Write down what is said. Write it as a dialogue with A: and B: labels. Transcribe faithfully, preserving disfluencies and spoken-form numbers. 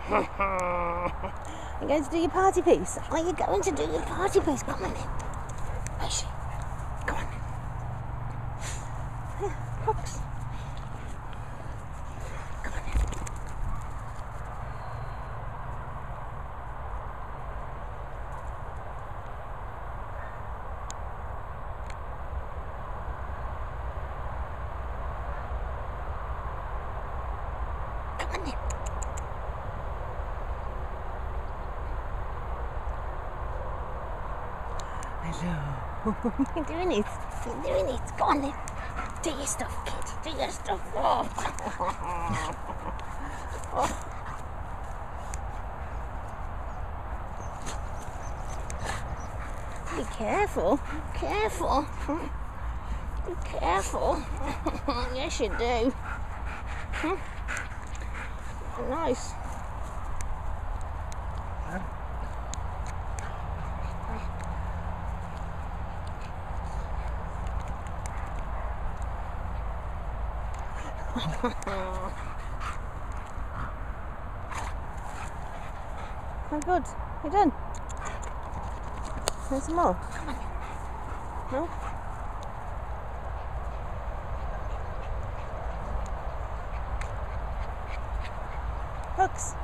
A: You're going to do your party piece? Are you going to do your party piece? Come on then. Where's she? Come on then. Yeah, Fox. Come on then. Come on then. Hello. You're doing it. You're doing it. Go on then. Do your stuff, kid. Do your stuff. Oh. Oh. Be careful. Careful. Be careful. Yes, you do. Nice. Oh, good. You're done. There's some more. Come on. No? Hooks.